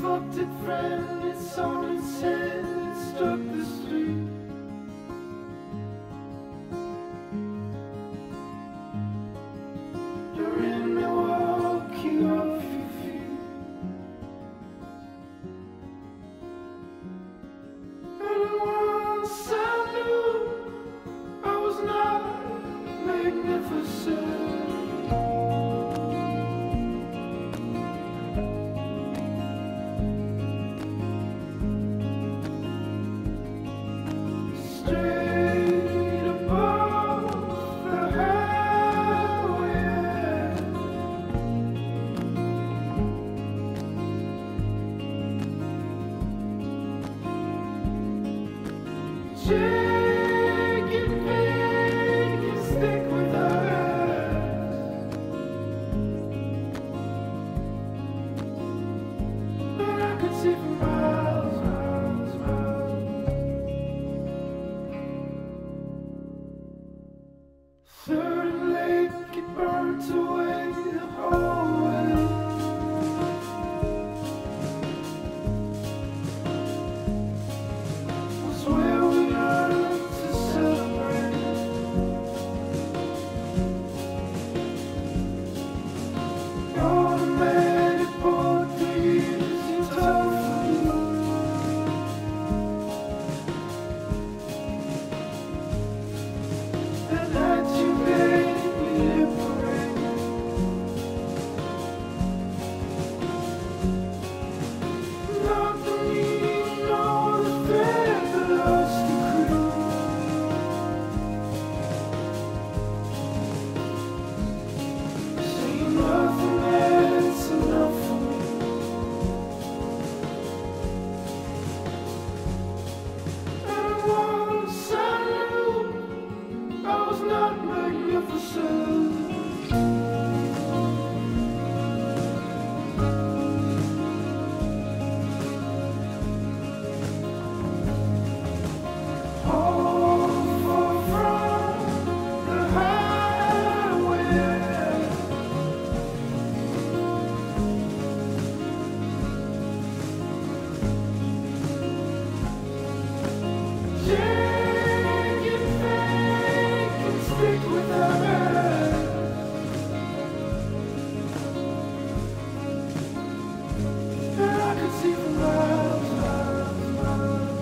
reflected friend, it's on its head, it struck the street. You're in Milwaukee off your feet. And once I knew I was not magnificent. Straight above the highway, Jagged pig and stick with eyes, and I could see for miles, miles, miles. Third and Lake, it burnt away the hallway. Was where we learned to celebrate. Automatic Portuguese, you tough for me. And that you made me liberate. Not the meaning nor the thread, but us to create. See nothing that's enough for me. And once I knew I was not magnificent. All far from the highway. Jagged fake and stick with us, and I could see for miles, miles, miles.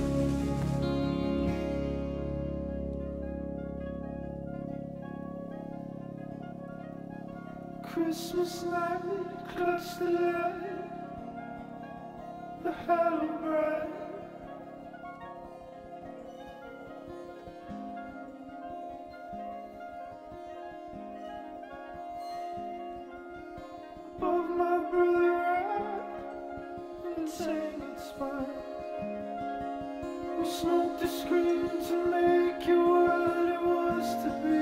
Christmas night, clutch the light, the hollow bright. Above my brother right, insane and spine. We smoked the screen to make it what it was to be.